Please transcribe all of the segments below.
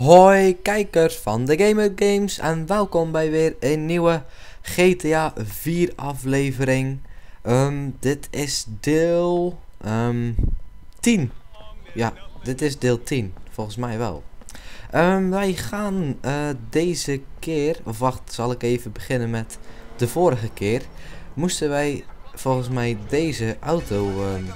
Hoi kijkers van de Gamer Games en welkom bij weer een nieuwe GTA 4 aflevering. Dit is deel 10. Ja, dit is deel 10, volgens mij wel. Wij gaan deze keer, of wacht, zal ik even beginnen met de vorige keer. Moesten wij volgens mij deze auto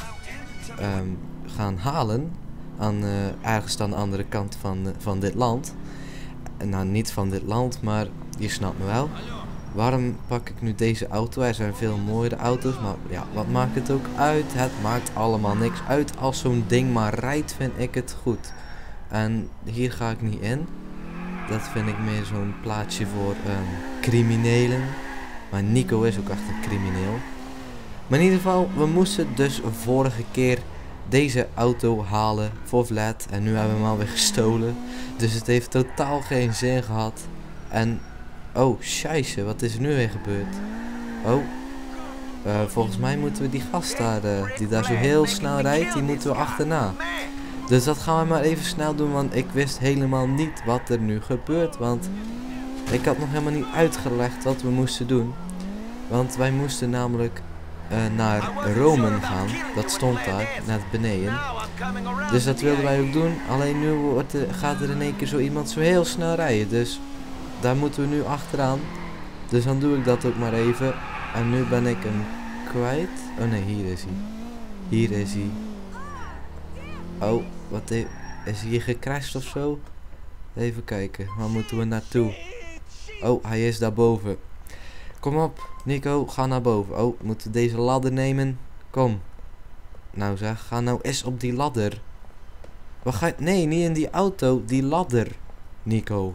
gaan halen. Ergens aan de andere kant van dit land. Nou, niet van dit land, maar je snapt me wel. Waarom pak ik nu deze auto? Er zijn veel mooiere auto's, maar ja, wat maakt het ook uit? Het maakt allemaal niks uit. Als zo'n ding maar rijdt, vind ik het goed. En hier ga ik niet in. Dat vind ik meer zo'n plaatsje voor criminelen. Maar Nico is ook echt een crimineel. Maar in ieder geval, we moesten dus vorige keer deze auto halen voor Vlad. En nu hebben we hem alweer gestolen. Dus het heeft totaal geen zin gehad. En, oh, scheisse, wat is er nu weer gebeurd? Oh, volgens mij moeten we die gast daar, die daar zo heel snel rijdt, die moeten we achterna. Dus dat gaan we maar even snel doen, want ik wist helemaal niet wat er nu gebeurt. Want ik had nog helemaal niet uitgelegd wat we moesten doen. Want wij moesten namelijk naar Rome gaan. Dat stond daar, net beneden. Dus dat wilden wij ook doen. Alleen nu gaat er in één keer zo iemand zo heel snel rijden. Dus daar moeten we nu achteraan. Dus dan doe ik dat ook maar even. En nu ben ik hem kwijt. Oh nee, hier is hij. Hier is hij. Oh, wat is hij hier gecrashed of zo? Even kijken, waar moeten we naartoe? Oh, hij is daarboven. Kom op, Nico, ga naar boven. Oh, moeten we deze ladder nemen? Kom. Nou zeg, ga nou eens op die ladder. Wat ga je... Nee, niet in die auto, die ladder, Nico.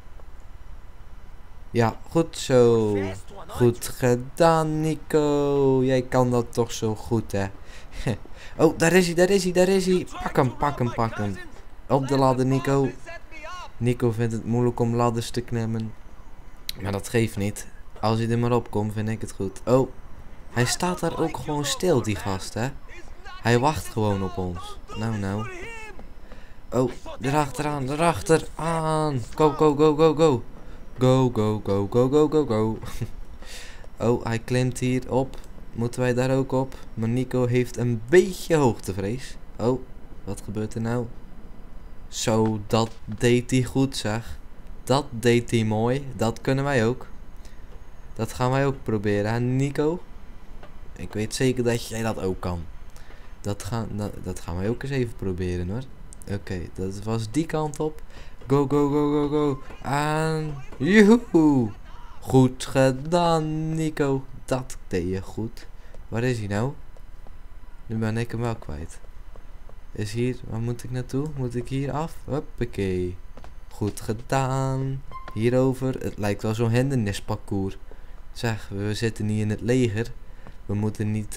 Ja, goed zo. Goed gedaan, Nico. Jij kan dat toch zo goed, hè. Oh, daar is hij, daar is hij, daar is hij. Pak hem, pak hem, pak hem. Op de ladder, Nico. Nico vindt het moeilijk om ladders te klimmen. Maar dat geeft niet. Als hij er maar op komt, vind ik het goed. Oh, hij staat daar ook gewoon stil, die gast, hè. Hij wacht gewoon op ons. Nou, nou. Oh, erachteraan, erachteraan. Go, go, go, go, go. Go, go, go, go, go, go, go. Oh, hij klimt hier op. Moeten wij daar ook op? Maar Nico heeft een beetje hoogtevrees. Oh, wat gebeurt er nou? Zo, dat deed hij goed, zeg. Dat deed hij mooi. Dat kunnen wij ook. Dat gaan wij ook proberen, hè, Nico? Ik weet zeker dat jij dat ook kan. Dat gaan wij ook eens even proberen, hoor. Oké, dat was die kant op. Go, go, go, go, go. En... Joehoe! Goed gedaan, Nico. Dat deed je goed. Waar is hij nou? Nu ben ik hem wel kwijt. Is hier... Waar moet ik naartoe? Moet ik hier af? Hoppakee. Goed gedaan. Hierover. Het lijkt wel zo'n hindernisparcours. Zeg, we zitten niet in het leger. We moeten niet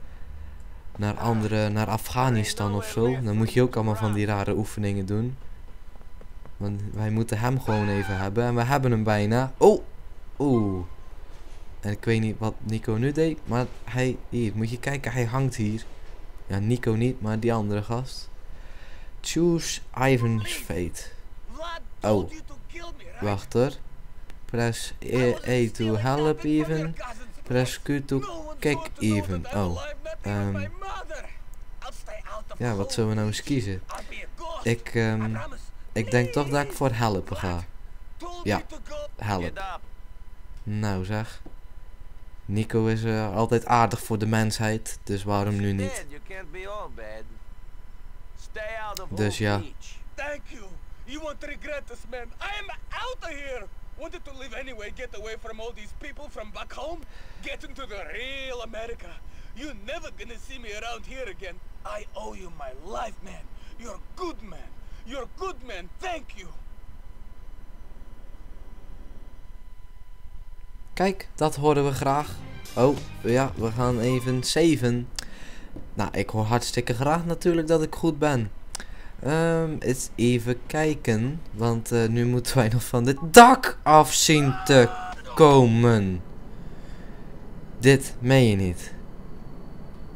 naar Afghanistan of zo. Dan moet je ook allemaal van die rare oefeningen doen. Want wij moeten hem gewoon even hebben. En we hebben hem bijna. Oh! Oeh. En ik weet niet wat Nico nu deed. Maar hij... Hier, moet je kijken. Hij hangt hier. Ja, Nico niet, maar die andere gast. Choose Ivan's fate. Oh. Wacht hoor. Press E to help even. Press Q to kick even. Oh. Ja, wat zullen we nou eens kiezen? Ik denk toch dat ik voor helpen ga. Ja, help. Nou zeg. Nico is altijd aardig voor de mensheid, dus waarom nu niet? Dus ja. Thank you. You won't regret this, man. I am out of here. Wanted to live anyway, get away from all these people from back home, get into the real America. You're never gonna see me around here again. I owe you my life, man. You're a good man. You're a good man. Thank you. Kijk, dat horen we graag. Oh, ja, we gaan even saven. Nou, ik hoor hartstikke graag natuurlijk dat ik goed ben. Eens even kijken. Want nu moeten wij nog van dit dak af zien te komen. Dit meen je niet.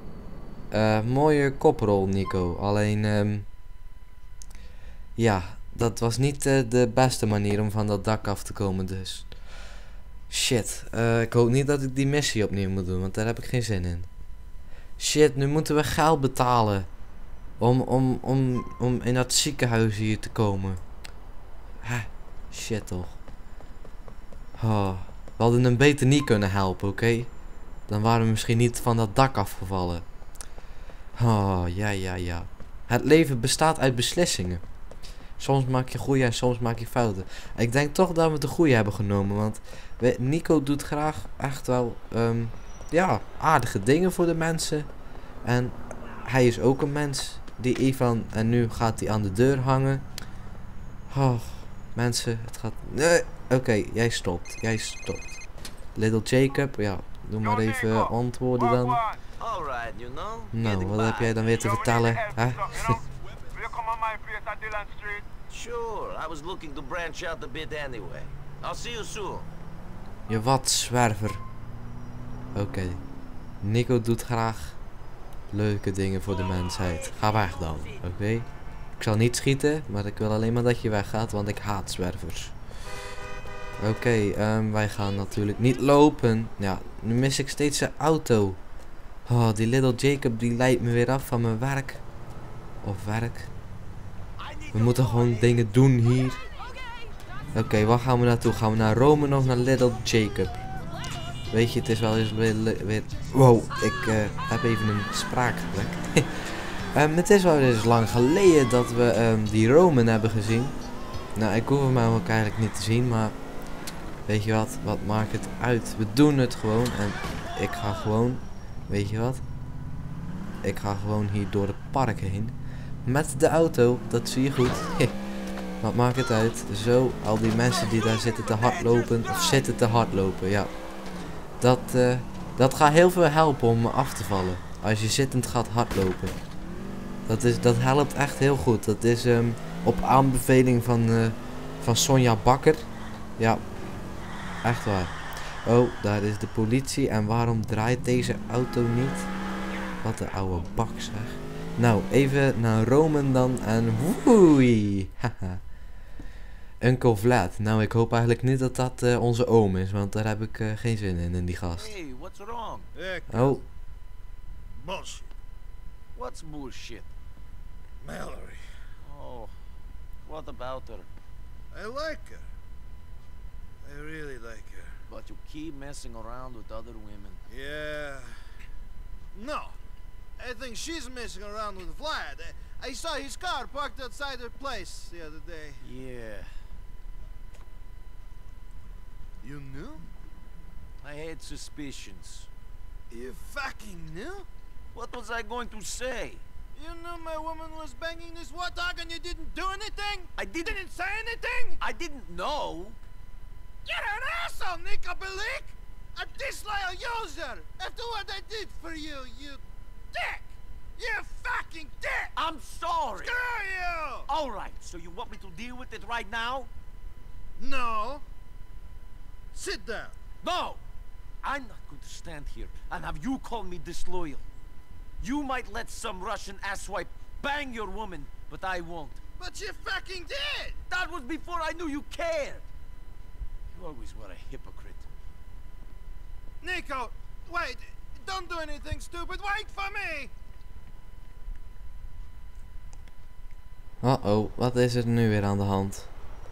Mooie koprol, Nico. Alleen, ja, dat was niet de beste manier om van dat dak af te komen, dus. Shit, ik hoop niet dat ik die missie opnieuw moet doen, want daar heb ik geen zin in. Shit, nu moeten we geld betalen. Om in dat ziekenhuis hier te komen. Shit toch. Oh, we hadden hem beter niet kunnen helpen, oké? Dan waren we misschien niet van dat dak afgevallen. Oh, ja. Het leven bestaat uit beslissingen. Soms maak je goede en soms maak je fouten. Ik denk toch dat we de goede hebben genomen. Want Nico doet graag echt wel ja, aardige dingen voor de mensen. En hij is ook een mens. Die Ivan. En nu gaat hij aan de deur hangen. Oh, mensen, het gaat... Nee, oké, jij stopt. Little Jacob, ja, doe maar even antwoorden dan. Nou, wat heb jij dan weer te vertellen? Hè? Sure, I was looking to branch out a bit anyway. I'll see you soon. Je wat zwerver. Oké. Nico doet graag leuke dingen voor de mensheid. Ga weg dan, oké? Ik zal niet schieten, maar ik wil alleen maar dat je weggaat, want ik haat zwervers. Oké, wij gaan natuurlijk niet lopen. Ja, nu mis ik steeds zijn auto. Oh, die Little Jacob die leidt me weer af van mijn werk. Of werk. We moeten gewoon dingen doen hier. Oké, waar gaan we naartoe? Gaan we naar Rome of naar Little Jacob? Weet je, het is wel eens weer... Wow, ik heb even een spraakgebrek. Het is wel eens lang geleden dat we die Roman hebben gezien. Nou, ik hoef hem ook eigenlijk niet te zien, maar... Weet je wat maakt het uit? We doen het gewoon en ik ga gewoon... Weet je wat? Ik ga gewoon hier door het park heen. Met de auto, dat zie je goed. Wat maakt het uit? Zo, al die mensen die daar zitten te hardlopen. Of zitten te hardlopen, ja. Dat gaat heel veel helpen om af te vallen. Als je zittend gaat hardlopen. Dat helpt echt heel goed. Dat is op aanbeveling van Sonja Bakker. Ja, echt waar. Oh, daar is de politie. En waarom draait deze auto niet? Wat een oude bak zeg. Nou, even naar Rome dan en woei. Haha. Uncle Vlad. Nou, ik hoop eigenlijk niet dat dat onze oom is, want daar heb ik geen zin in die gast. Hey, what's wrong? Oh. Bullshit. What's bullshit? Mallory. Oh, what about her? I like her. I really like her. But you keep messing around with other women. Yeah. No. I think she's messing around with Vlad. I saw his car parked outside her place the other day. Yeah. You knew? I had suspicions. You fucking knew? What was I going to say? You knew my woman was banging this warthog and you didn't do anything? I didn't say anything? I didn't know. You're an asshole, Nico Bellic! A disloyal user! After what I did for you, you dick! You fucking dick! I'm sorry. Screw you! All right, so you want me to deal with it right now? No. Sit down. No! I'm not going to stand here and have you call me disloyal. You might let some Russian asswipe bang your woman, but I won't. But you fucking did! That was before I knew you cared. You always were a hypocrite. Nico, wait. Don't do anything stupid. Wait for me! Uh-oh, wat is er nu weer aan de hand?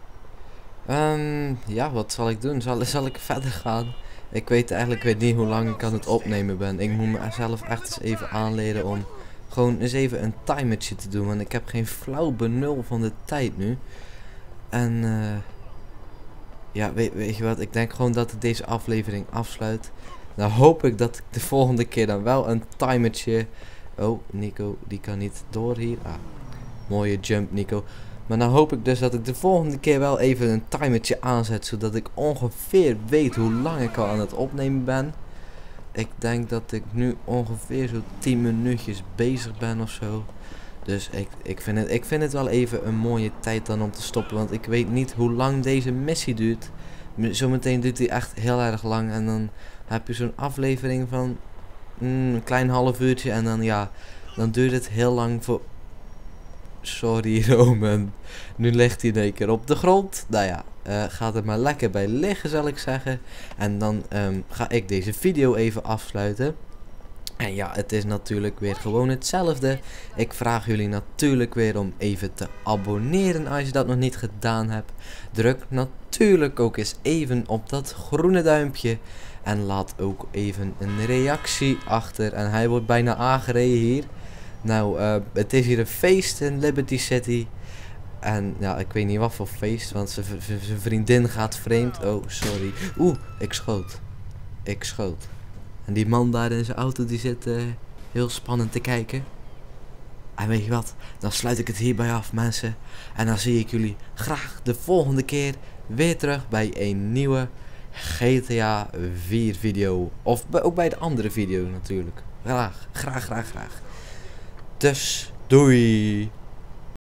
Ja, wat zal ik doen? Zal ik verder gaan? Ik weet niet hoe lang ik aan het opnemen ben. Ik moet mezelf echt eens even aanleren om gewoon eens even een timertje te doen. Want ik heb geen flauw benul van de tijd nu. En ja, weet je wat? Ik denk gewoon dat ik deze aflevering afsluit. Nou hoop ik dat ik de volgende keer dan wel een timertje... Oh, Nico, die kan niet door hier. Ah, mooie jump, Nico. Maar dan hoop ik dus dat ik de volgende keer wel even een timertje aanzet. Zodat ik ongeveer weet hoe lang ik al aan het opnemen ben. Ik denk dat ik nu ongeveer zo 10 minuutjes bezig ben of zo. Dus ik vind het wel even een mooie tijd dan om te stoppen. Want ik weet niet hoe lang deze missie duurt. Zometeen duurt die echt heel erg lang. En dan heb je zo'n aflevering van een klein half uurtje. En dan ja, dan duurt het heel lang voor... sorry Roman. Nu ligt hij in één keer op de grond. Nou ja, gaat er maar lekker bij liggen, zal ik zeggen. En dan ga ik deze video even afsluiten. En ja, het is natuurlijk weer gewoon hetzelfde. Ik vraag jullie natuurlijk weer om even te abonneren als je dat nog niet gedaan hebt. Druk natuurlijk ook eens even op dat groene duimpje. En laat ook even een reactie achter. En hij wordt bijna aangereden hier. Nou, het is hier een feest in Liberty City. En ja, ik weet niet wat voor feest, want zijn vriendin gaat vreemd. Oh, sorry. Oeh, ik schoot. Ik schoot. En die man daar in zijn auto, die zit heel spannend te kijken. En weet je wat, dan sluit ik het hierbij af, mensen. En dan zie ik jullie graag de volgende keer weer terug bij een nieuwe GTA 4 video. Of ook bij de andere video natuurlijk. Graag. Dus, doei!